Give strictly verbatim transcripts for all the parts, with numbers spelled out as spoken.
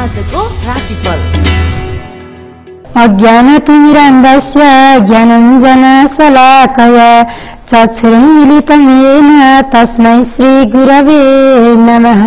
आजको राशिफल। अज्ञानतिमिरान्धस्य ज्ञानञ्जन शलाकया चक्षुरुन्मीलितं येन तस्मै श्रीगुरवे नमः।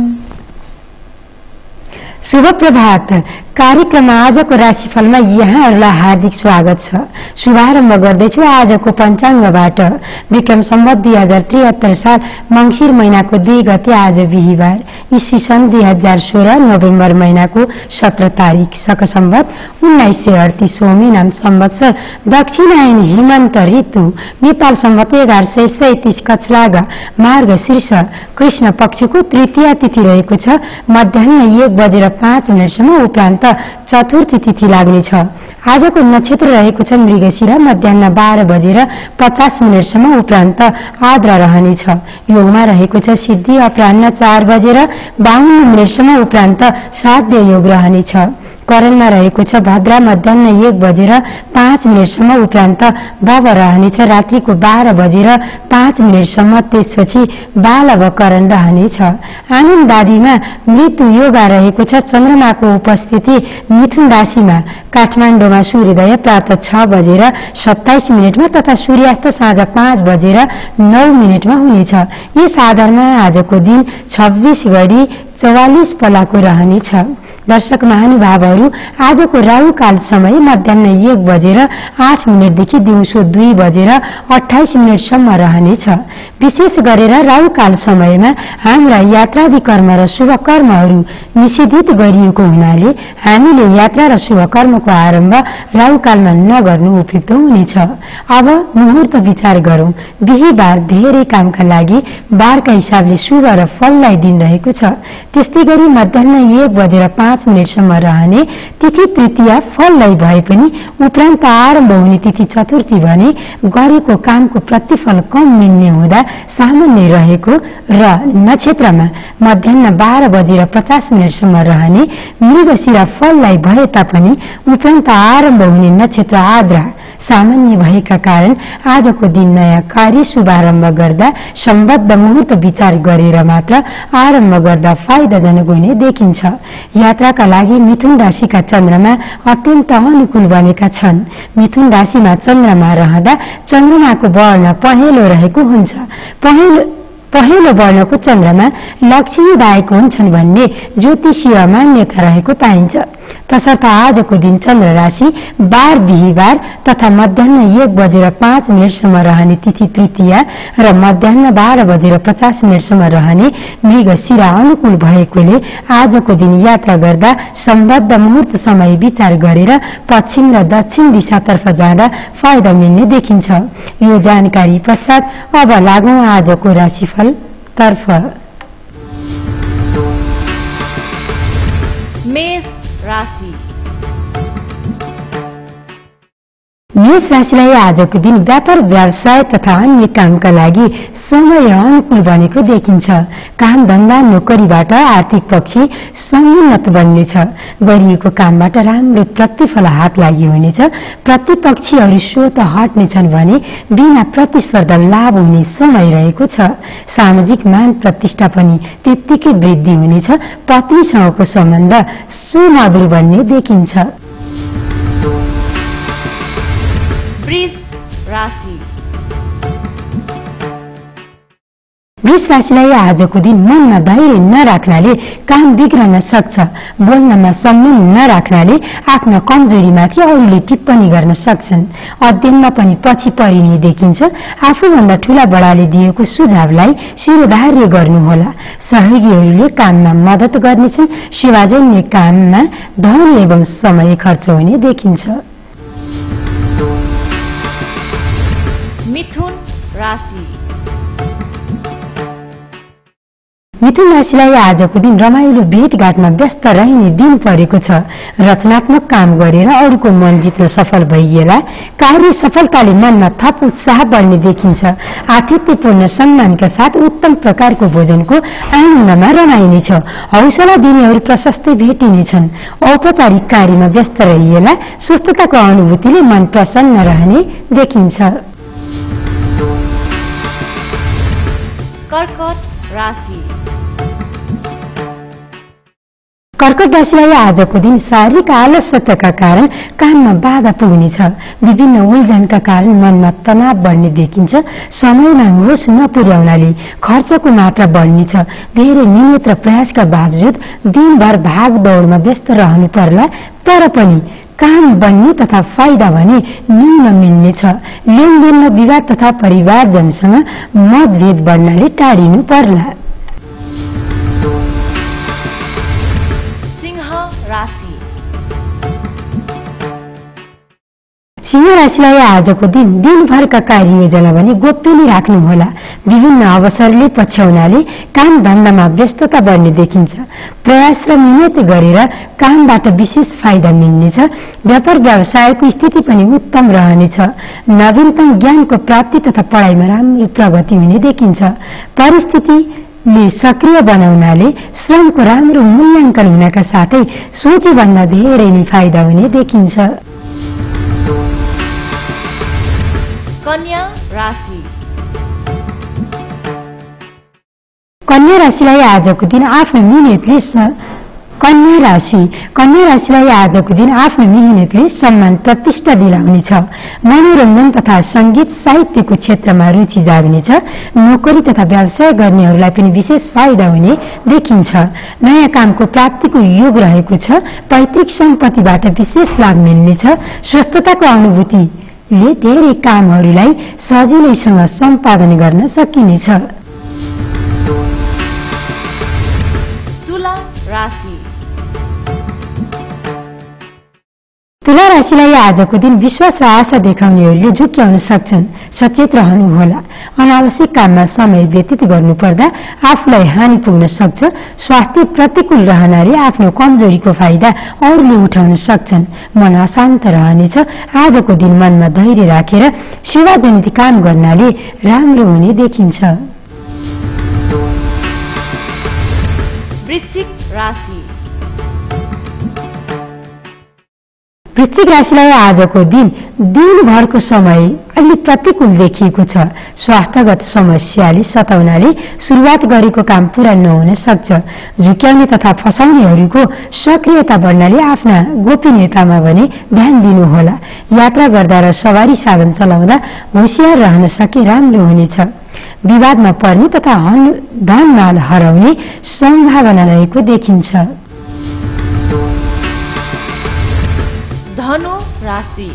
शुभ प्रभात। कार्यक्रम आजको राशिफलमा यहाँहरूलाई हार्दिक स्वागत छ। शुभारम्भ गर्दैछु आजको पञ्चाङ्गबाट। विक्रम सम्वत दुई हजार त्रिहत्तर साल मंगिर महिनाको दुई गते आज बिहिबार, ईस्वी सन् दुई हजार सोह्र नोभेम्बर महिनाको सत्र तारिक, शक सम्वत उन्नाइस सय अडतिस सोमी नाम संवत्सर दक्षिणायन हिमन्त ऋतु नेपाल सम्वत एघार सय सैतिस कचलागा मार्ग शीर्ष कृष्ण पक्षको तृतीय तिथि रहेको छ। मध्याह्न एक बजेर पाँच मिनटसम्म उपरान्त चतुर्थी तिथि लाग्नेछ। आजको नक्षत्र रहेको छ मृगशिरा, मध्याह्न बाह्र बजेर पचास मिनटसम्म उपरान्त आद्रा रहनेछ। योगमा रहेको छ सिद्धि, अपराह्न चार बजेर बाहन्न मिनटसम्म उपरान्त साध्य योग रहनेछ। करणमा रहेको छ भद्रा, मध्याह्न एक बजेर पाँच मिनटसम्म उपरान्त भव रहनेछ। रात्रिको बाह्र बजेर पाँच मिनटसम्म, त्यसपछि बालव करण रहनेछ। आनन्ददादीमा मृत्यु योगा रहेको छ। चन्द्रमाको उपस्थिति मिथुन राशिमा काठमाडौँमा सूर्योदय प्रातः छ बजेर सत्ताइस मिनटमा तथा सूर्यास्त साँझ पाँच बजेर नौ मिनटमा हुनेछ। यस आधारमा आजको दिन छब्बीस गरी चौवालिस पलाको रहनेछ। दर्शक महानुभावहरू, आजको राहु काल समय मध्याह्न एक बजेर आठ मिनटदेखि दिउँसो दुई बजेर अठाइस मिनटसम्म रहनेछ। विशेष गरेर राहु काल समयमा हाम्रा यात्रादि कर्म र शुभ कर्महरू निषेधित गरिएको हुनाले हामीले यात्रा र शुभ कर्मको आरम्भ राहु कालमा नगर्नु उपयुक्त हुनेछ। अब मुहुर्त विचार गरौं। बिहिबार धेरै कामका लागि बारका हिसाबले शुभ र फललाई दिन रहेको छ। त्यस्तै गरी मध्याह्न एक बजेर पाँच मिनटसम्म रहने तिथि तृतीया फललाई भए पनि उपरान्त आरम्भ हुने तिथि चतुर्थी भने गरेको कामको प्रतिफल कम मिल्ने हुँदा सामान्य रहेको र नक्षत्रमा मध्याह्न बाह्र बजेर पचास मिनटसम्म रहने मृगशिरा फललाई भए तापनि उपरान्त आरम्भ हुने नक्षत्र आद्रा सामान्य भएका कारण आजको दिन नयाँ कार्य शुभारम्भ गर्दा सम्बद्ध मुहुर्त विचार गरेर मात्र आरम्भ गर्दा फाइदाजनक हुने देखिन्छ। यात्राका लागि मिथुन राशिका चन्द्रमा अत्यन्त अनुकूल बनेका छन्। मिथुन राशिमा चन्द्रमा रहँदा चन्द्रमाको वर्ण पहेँलो रहेको हुन्छ। पहेँलो पहेँलो वर्णको चन्द्रमा लक्ष्मीदायक हुन्छन् भन्ने ज्योतिषीय मान्यता रहेको पाइन्छ। तसर्थ आजको दिन चन्द्र राशि बार बिहिबार तथा मध्याह्न एक बजेर पाँच मिनटसम्म रहने तिथि तृतीया र मध्याह्न बाह्र बजेर पचास मिनटसम्म रहने मृगशिरा अनुकूल भएकोले आजको दिन यात्रा गर्दा सम्बद्ध मुहुर्त समय विचार गरेर पश्चिम र दक्षिण दिशातर्फ जाँदा फाइदा मिल्ने देखिन्छ। यो जानकारी पश्चात अब लागौं आजको राशिफल तर्फ। मेष राशि। मेष राशिलाई आजको दिन व्यापार व्यवसाय तथा अन्य कामका लागि समय अनुकूल बनेको देखिन्छ। काम धन्दा नोकरीबाट आर्थिक पक्ष समुन्नत बन्नेछ। गरिएको कामबाट राम्रो प्रतिफल हात लागि हुनेछ। प्रतिपक्षीहरू स्वत हट्नेछन् भने बिना प्रतिस्पर्धा लाभ हुने समय रहेको छ। सामाजिक मान प्रतिष्ठा पनि त्यत्तिकै वृद्धि हुनेछ। पत्नीसँगको सम्बन्ध सुमधुर बन्ने देखिन्छ। वृष राशि। वृष राशिलाई आजको दिन मनमा धैर्य नराख्नाले काम बिग्रन सक्छ। बोल्नमा संयम नराख्नाले आफ्नो कमजोरीमाथि अरूले टिप्पणी गर्न सक्छन्। अध्ययनमा पनि पछि परिने देखिन्छ। आफूभन्दा ठूला बडाले दिएको सुझावलाई शिरोधार्य गर्नुहोला। सहयोगीहरूले काममा मद्दत गर्नेछन्। सेवाजन्य काममा धन एवं समय खर्च हुने देखिन्छ। मिथुन राशि। मिथुन राशिलाई आजको दिन रमाइलो भेटघाटमा व्यस्त रहने दिन परेको छ। रचनात्मक काम गरेर अरूको मन जित्न सफल भइएला। कार्य सफलताले मनमा थप उत्साह बढ्ने देखिन्छ। आतिथ्यपूर्ण सम्मानका साथ उत्तम प्रकारको भोजनको आनन्दमा रमाइनेछ। हौसला दिनेहरू प्रशस्तै भेटिनेछन्। औपचारिक कार्यमा व्यस्त रहिएला। स्वस्थताको अनुभूतिले मन प्रसन्न रहने देखिन्छ। कर्कट राशि। कर्कट राशिलाई आजको दिन शारीरिक आलस्यताका कारण काममा बाधा पुग्नेछ। विभिन्न उल्झनका कारण मनमा तनाव बढ्ने देखिन्छ। समयमा होस नपुर्याउनाले खर्चको मात्रा बढ्नेछ। धेरै नियमित र प्रयासका बावजुद दिनभर भागदौडमा व्यस्त रहनु पर्ला, तर पनि काम बन्ने तथा फाइदा भने न्यून मिल्नेछ। लेनदेनमा विवाद तथा परिवारजनसँग मतभेद बढ्नाले टाढिनु पर्ला। राशि सिंह राशिलाई आजको दिन दिनभरका कार्ययोजना भने गोप्य नै राख्नुहोला। विभिन्न अवसरले पछ्याउनाले काम धन्दामा व्यस्तता बढ्ने देखिन्छ। प्रयास र मिहिनेत गरेर कामबाट विशेष फाइदा मिल्नेछ। व्यापार व्यवसायको स्थिति पनि उत्तम रहनेछ। नवीनतम ज्ञानको प्राप्ति तथा पढाइमा राम्रो प्रगति हुने देखिन्छ। परिस्थिति ले सक्रिय बनाउनाले श्रमको राम्रो मूल्याङ्कन हुनका साथै सोचेभन्दा धेरै नै फाइदा हुने देखिन्छ। कन्या राशि कन्या राशिलाई आजको दिन आफ्नो मिहिनेतले कन्या राशि कन्या राशिलाई आजको दिन आफ्नो मिहिनेतले सम्मान प्रतिष्ठा दिलाउनेछ। मनोरञ्जन तथा संगीत साहित्यको क्षेत्रमा रुचि जाग्नेछ। नोकरी तथा व्यवसाय गर्नेहरूलाई पनि विशेष फाइदा हुने देखिन्छ। नयाँ कामको प्राप्तिको योग रहेको छ। पैतृक सम्पत्तिबाट विशेष लाभ मिल्नेछ। स्वस्थताको अनुभूतिले धेरै कामहरूलाई सजिलैसँग सम्पादन गर्न सकिनेछ। तुला राशि तुला राशिलाई आजको दिन विश्वास र आशा देखाउनेहरूले झुक्क्याउन सक्छन्। सचेत रहनुहोला। अनावश्यक काममा समय व्यतीत गर्नुपर्दा आफूलाई हानि पुग्न सक्छ। स्वास्थ्य प्रतिकूल रहनाले आफ्नो कमजोरीको फाइदा अरूले उठाउन सक्छन्। मन अशान्त रहनेछ। आजको दिन मनमा धैर्य राखेर सेवाजनित काम गर्नाले राम्रो हुने देखिन्छ। वृश्चिक राशि वृश्चिक राशिलाई आजको दिन दिनभरको समय अलि प्रतिकूल देखिएको छ। स्वास्थ्यगत समस्याले सताउनाले सुरुवात गरेको काम पूरा नहुन सक्छ। झुक्याउने तथा फसाउनेहरूको सक्रियता बढ्नाले आफ्ना गोपनीयतामा भने ध्यान दिनुहोला। यात्रा गर्दा र सवारी साधन चलाउँदा होशियार रहन सके राम्रो हुनेछ। विवादमा पर्ने तथा धनमाल हराउने सम्भावना रहेको देखिन्छ। धनु राशि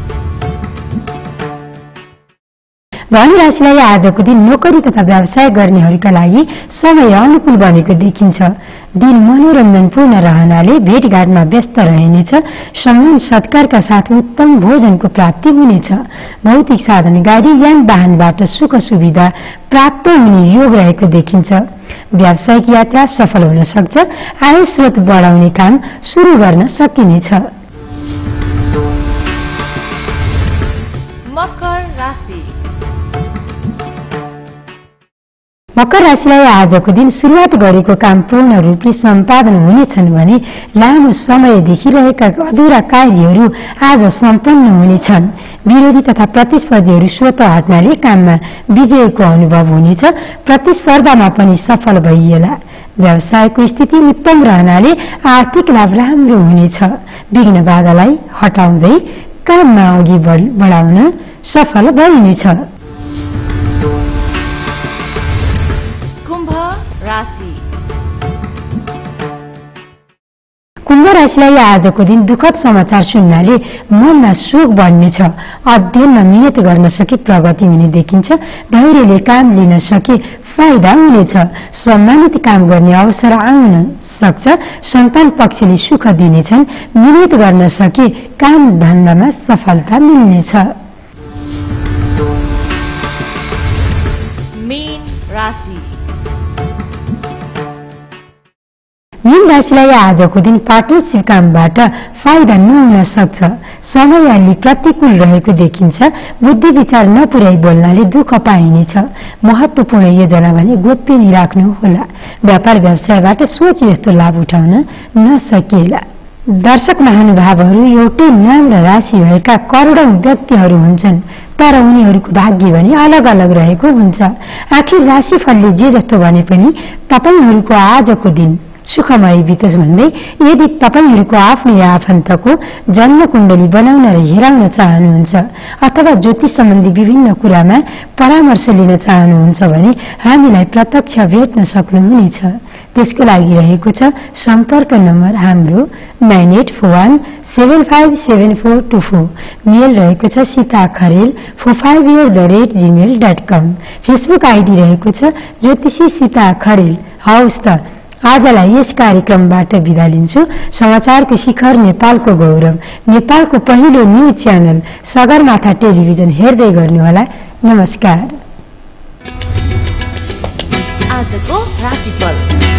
धनु राशिलाई आजको दिन नोकरी तथा व्यवसाय गर्नेहरूका लागि समय अनुकूल बनेको देखिन्छ। दिन मनोरञ्जनपूर्ण रहनाले भेटघाटमा व्यस्त रहनेछ। सम्मान सत्कारका साथ उत्तम भोजनको प्राप्ति हुनेछ। भौतिक साधन गाडी यान वाहनबाट सुख सुविधा प्राप्त हुने योग रहेको देखिन्छ। व्यावसायिक यात्रा सफल हुन सक्छ। आय स्रोत बढाउने काम सुरु गर्न सकिनेछ। मकर राशि मकर राशिलाई आजको दिन सुरुवात गरेको काम पूर्ण रूपले सम्पादन हुनेछन् भने लामो समयदेखि रहेका अधुरा कार्यहरू आज सम्पन्न हुनेछन्। विरोधी तथा प्रतिस्पर्धीहरू स्वत हट्नाले काममा विजयको अनुभव हुनेछ। प्रतिस्पर्धामा पनि सफल भइएला। व्यवसायको स्थिति उत्तम रहनाले आर्थिक लाभ राम्रो हुनेछ। विघ्न बाधालाई हटाउँदै काममा अघि बढाउन सफल भइनेछ। कुम्भ राशि कुम्भ राशिलाई आजको दिन दुःखद समाचार सुन्नाले मनमा शोक बढ्नेछ। अध्ययनमा मिहिनेत गर्न सके प्रगति हुने देखिन्छ। धैर्यले काम लिन सके फाइदा हुनेछ। सम्मानित काम गर्ने अवसर आउन सक्छ। सन्तान पक्षले सुख दिनेछन्। मिहिनेत गर्न सके काम धन्दामा सफलता मिल्नेछ। मीन राशि मीन राशिलाई आजको दिन पार्टनरशिप कामबाट फाइदा नहुन सक्छ। समय अलि प्रतिकूल रहेको देखिन्छ। बुद्धि विचार नपुर्याई बोल्नाले दुःख पाइनेछ। महत्वपूर्ण योजना भने गोप्य नै राख्नुहोला। व्यापार व्यवसायबाट सोच जस्तो लाभ उठाउन नसकिएला। दर्शक महानुभावहरू एउटै नाम र राशि भएका करोडौं व्यक्तिहरू हुन्छन्, तर उनीहरूको भाग्य भने अलग अलग रहेको हुन्छ। आखिर राशिफलले जे जस्तो भने पनि तपाईहरूको आजको दिन सुखमय बितोस् भन्दै यदि तपाईहरूको आफ्नै आफन्तको जन्म कुण्डली बनाउन र हेराउन चाहनुहुन्छ अथवा ज्योतिष सम्बन्धी विभिन्न कुरामा परामर्श लिन चाहनुहुन्छ भने हामीलाई प्रत्यक्ष भेट्न सक्नुहुनेछ। त्यसको लागि रहेको छ सम्पर्क नम्बर हाम्रो nine eight four one seven five seven four two four. Mail रहेको छ Sita Kharel four five at the rate Gmail dot com. Facebook ID रहेको छ ज्योतिषी सीता खरेल। हवस् त आजलाई यस कार्यक्रमबाट बिदा लिन्छु। समाचारको शिखर नेपालको गौरव नेपालको पहिलो न्यूज च्यानल सगरमाथा टेलिभिजन हेर्दै गर्नुहोला। नमस्कार। आजको राशिफल